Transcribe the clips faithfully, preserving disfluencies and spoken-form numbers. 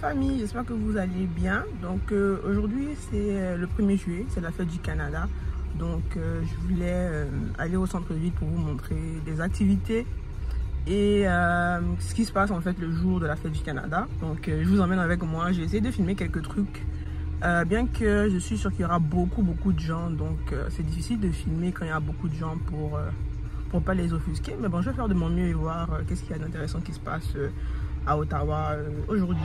famille, j'espère que vous allez bien. Donc euh, aujourd'hui c'est le premier juillet, c'est la fête du Canada. Donc euh, je voulais euh, aller au centre-ville pour vous montrer des activités et euh, ce qui se passe en fait le jour de la fête du Canada. Donc euh, je vous emmène avec moi, j'ai essayé de filmer quelques trucs. Euh, bien que je suis sûre qu'il y aura beaucoup beaucoup de gens, donc euh, c'est difficile de filmer quand il y a beaucoup de gens pour euh, pour pas les offusquer. Mais bon, je vais faire de mon mieux et voir euh, qu'est-ce qu'il y a d'intéressant qui se passe euh, à Ottawa euh, aujourd'hui.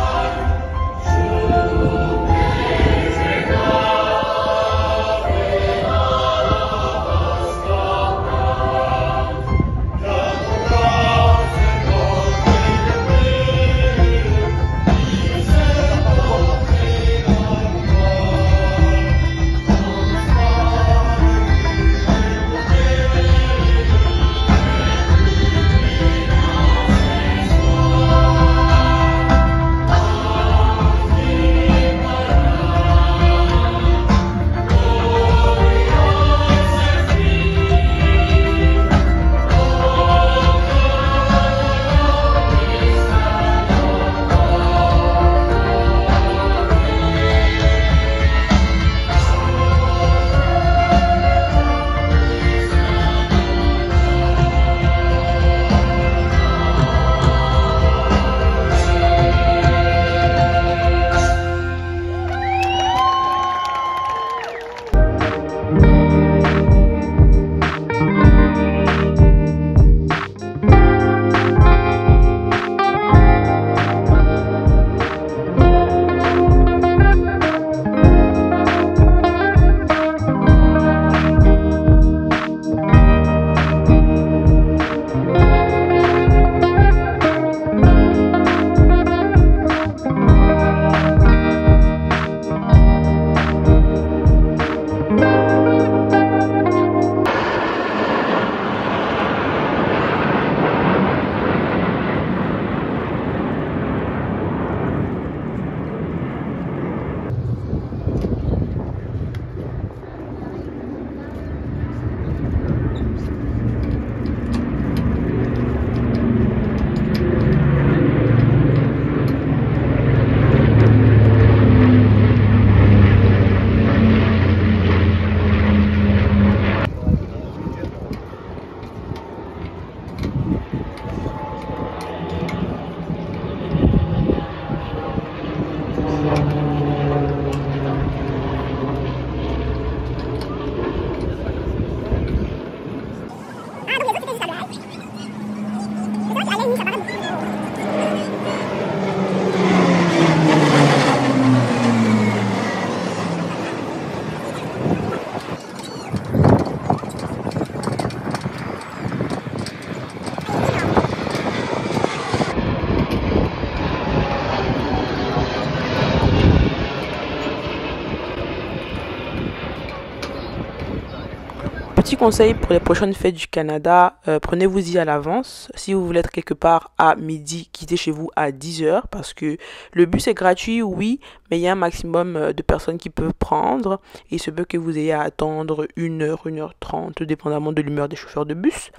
Petit conseil pour les prochaines fêtes du Canada, euh, prenez-vous-y à l'avance. Si vous voulez être quelque part à midi, quittez chez vous à dix heures parce que le bus est gratuit, oui, mais il y a un maximum de personnes qui peuvent prendre et il se peut que vous ayez à attendre une heure, une heure trente, dépendamment de l'humeur des chauffeurs de bus.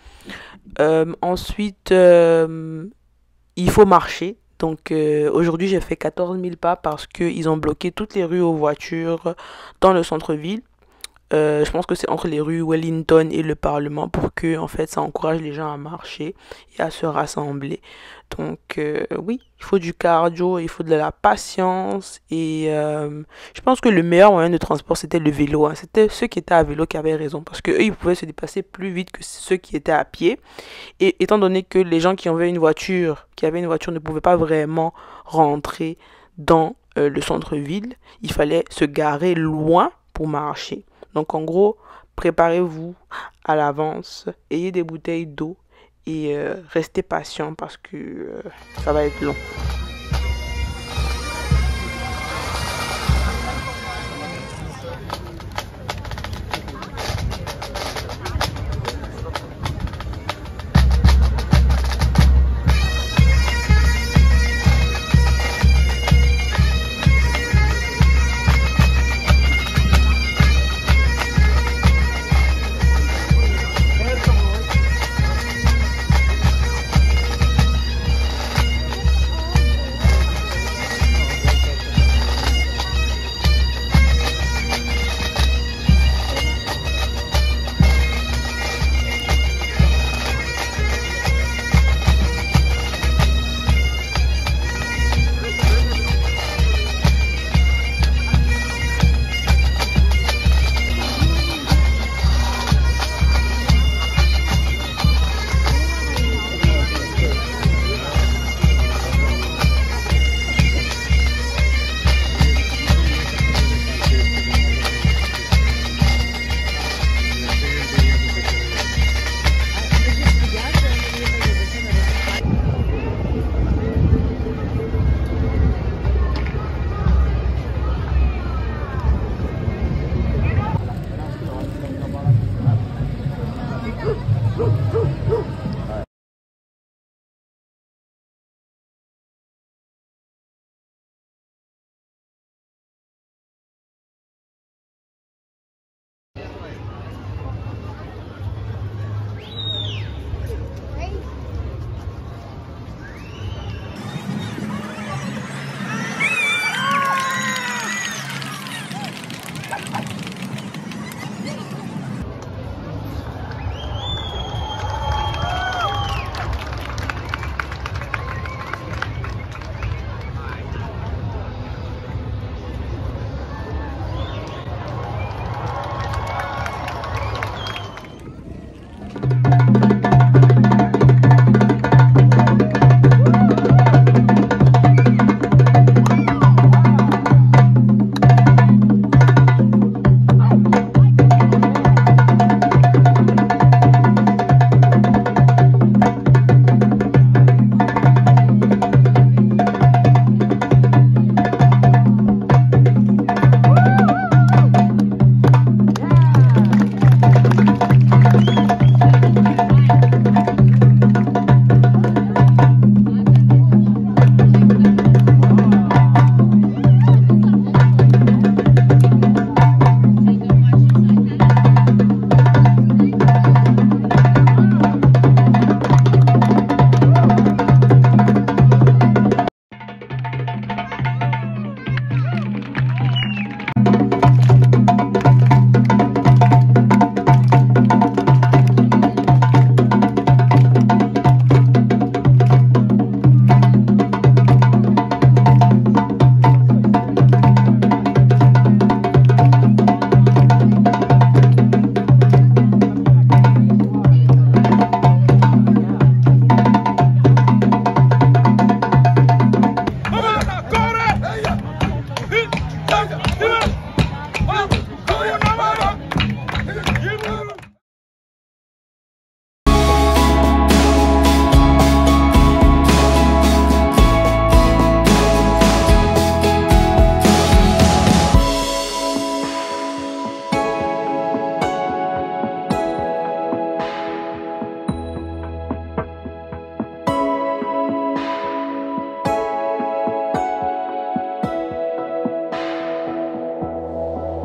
Euh, ensuite, euh, il faut marcher. Donc euh, aujourd'hui, j'ai fait quatorze mille pas parce qu'ils ont bloqué toutes les rues aux voitures dans le centre-ville. Euh, je pense que c'est entre les rues Wellington et le Parlement pour que en fait ça encourage les gens à marcher et à se rassembler. Donc euh, oui, il faut du cardio, il faut de la patience et euh, je pense que le meilleur moyen de transport c'était le vélo. Hein. C'était ceux qui étaient à vélo qui avaient raison parce que eux ils pouvaient se déplacer plus vite que ceux qui étaient à pied. Et étant donné que les gens qui avaient une voiture, qui avaient une voiture ne pouvaient pas vraiment rentrer dans euh, le centre-ville, il fallait se garer loin pour marcher. Donc en gros, préparez-vous à l'avance, ayez des bouteilles d'eau et euh, restez patient parce que euh, ça va être long.